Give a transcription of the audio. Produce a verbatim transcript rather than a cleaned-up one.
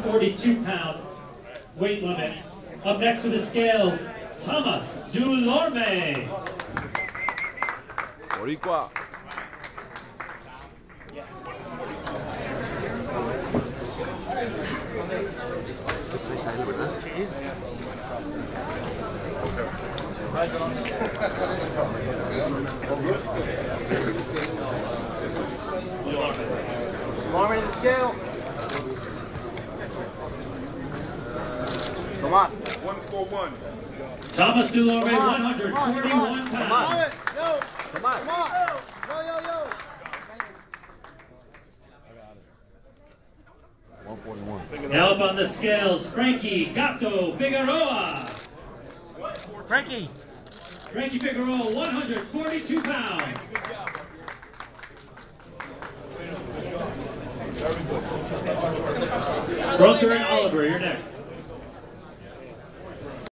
forty-two pound weight limit. Up next to the scales, Thomas Dulorme. Boricua. Dulorme to the scale. Come on. One for one. Thomas Dulorme, one hundred forty-one pounds. Come on. Yo. Come on. Come on. Yo, yo, yo. one forty-one. Now up on the scales, Frankie Gato Figueroa. Frankie. Frankie Figueroa, one hundred forty-two pounds. Brunker and Oliver, you're next.